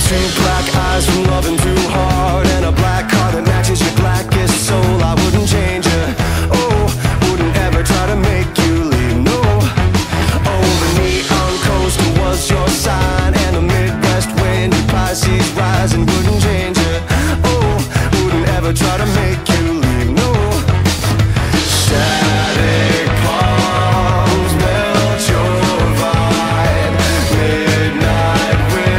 Two black eyes from loving too hard, and a black car that matches your blackest soul. I wouldn't change you, oh, wouldn't ever try to make you leave, no. Oh, the neon coaster was your sign, and the Midwest wind, your Pisces rising. Wouldn't change you, oh, wouldn't ever try to make you leave, no. Static palms melt your vibe, midnight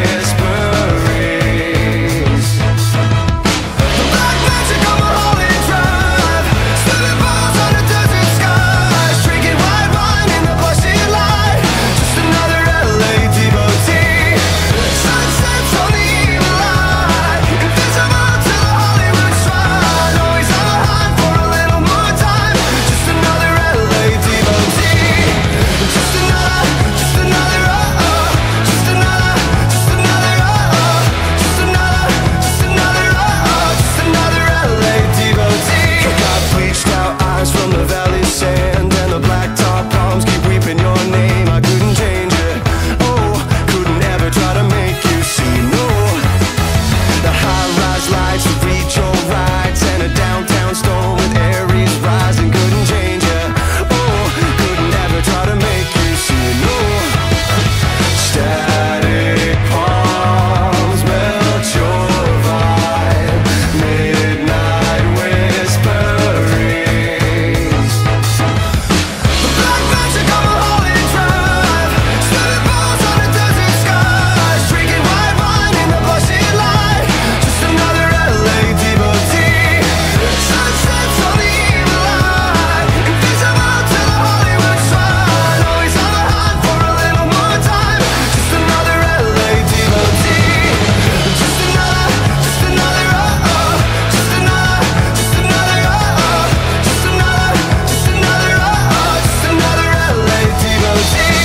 whisperings. The black magic of a holy drive, slipping balls on a desert sky, drinking white wine in the blushing light. Just another LA devotee. Sunsets on the evil eye, invisible to the Hollywood shrine. Always on the hunt for a little more time. Just another LA devotee. Just another, just another, just another, just another, just another, just another, just another LA devotee. Got bleached out eyes from the valley sand, and the black top palms keep weeping your name. I couldn't change it, oh, couldn't ever try to make you see, no. The high-rise lights would reach your rights, and a downtown storm with Aries rising. Couldn't change you, oh, couldn't ever try to make you see, no. Static palms melt your vibe, midnight whisperings. The black magic of a holy drive, slipping balls on a desert sky, drinking white wine in the blushing light. Just another LA devotee. Sunsets on the evil eye, invisible to the Hollywood shrine. Always on the hunt for a little more time. Just another LA devotee. Just another, just another, just another, just another, just another, just another, just another LA devotee.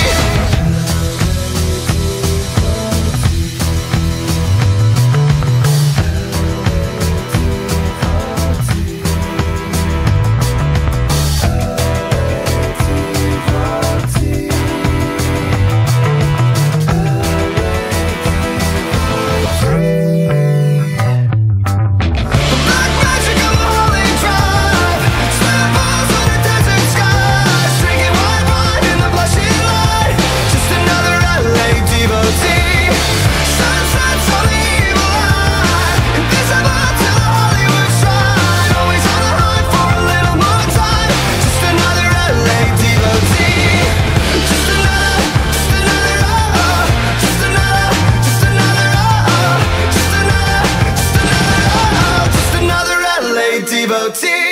The black magic of a holy drive, slipping balls on a desert sky, drinking white wine in the blushing light. Just another LA devotee. Sunsets on the evil eye, invisible to the Hollywood shrine. Always on the hunt for a little more time. Just another LA devotee. Just another, just another, just another, just another, just another, just another, just another LA devotee.